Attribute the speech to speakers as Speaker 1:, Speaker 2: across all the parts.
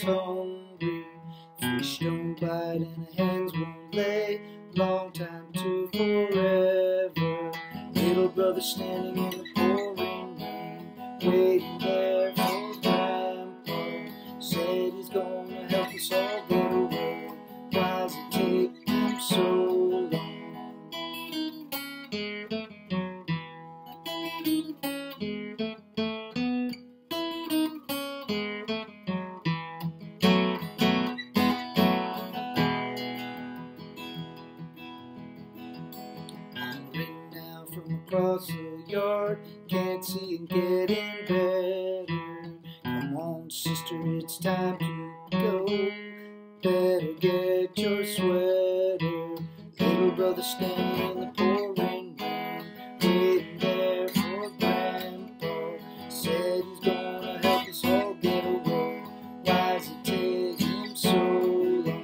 Speaker 1: hungry. Fish don't bite and the hens won't lay. Long time to forever. Little brother standing in the pouring rain, waiting there for Grandpa. Said he's gonna help us all get away. Why's it take him so long? Ring now from across the yard, can't see and getting better. Come on, sister, it's time to go. Better get your sweater. Little brother standing in the pouring rain, waiting there for Grandpa. Said he's gonna help us all get away. Why's it take him so long?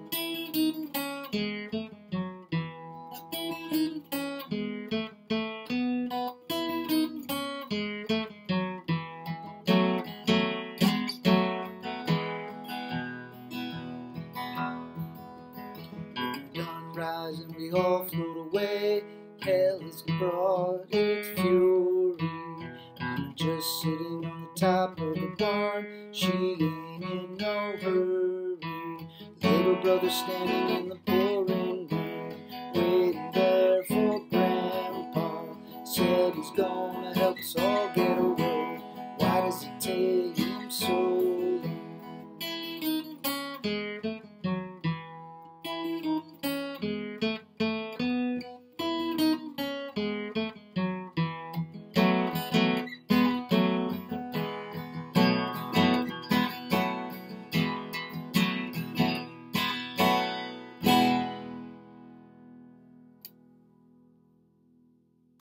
Speaker 1: Dawn rise and we all float away. Hell has brought its fury. I'm just sitting on the top of the barn. She ain't in no hurry. Little brother standing in the pouring rain, waiting there for Grandpa. Said he's gonna help us all